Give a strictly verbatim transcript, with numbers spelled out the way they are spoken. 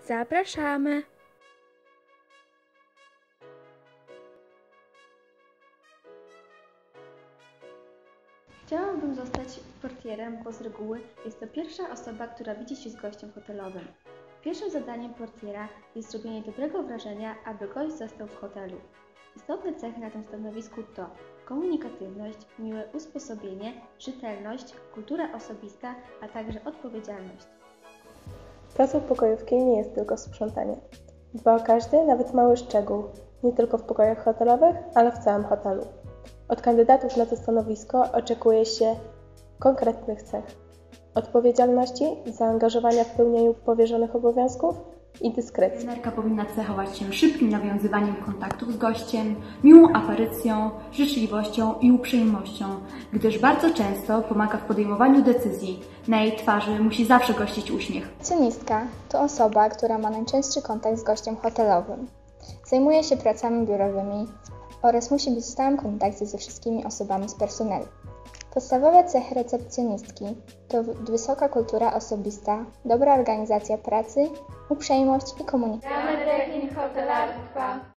Zapraszamy! Chciałabym zostać portierem, bo z reguły jest to pierwsza osoba, która widzi się z gościem hotelowym. Pierwszym zadaniem portiera jest zrobienie dobrego wrażenia, aby gość został w hotelu. Istotne cechy na tym stanowisku to komunikatywność, miłe usposobienie, rzetelność, kultura osobista, a także odpowiedzialność. Pracą pokojówki nie jest tylko sprzątanie. Dba o każdy, nawet mały szczegół, nie tylko w pokojach hotelowych, ale w całym hotelu. Od kandydatów na to stanowisko oczekuje się konkretnych cech: odpowiedzialności, zaangażowania w pełnieniu powierzonych obowiązków i dyskrecji. Kelnerka powinna cechować się szybkim nawiązywaniem kontaktów z gościem, miłą aparycją, życzliwością i uprzejmością, gdyż bardzo często pomaga w podejmowaniu decyzji. Na jej twarzy musi zawsze gościć uśmiech. Recepcjonistka to osoba, która ma najczęstszy kontakt z gościem hotelowym. Zajmuje się pracami biurowymi oraz musi być w stałym kontakcie ze wszystkimi osobami z personelu. Podstawowe cechy recepcjonistki to wysoka kultura osobista, dobra organizacja pracy, uprzejmość i komunikacja.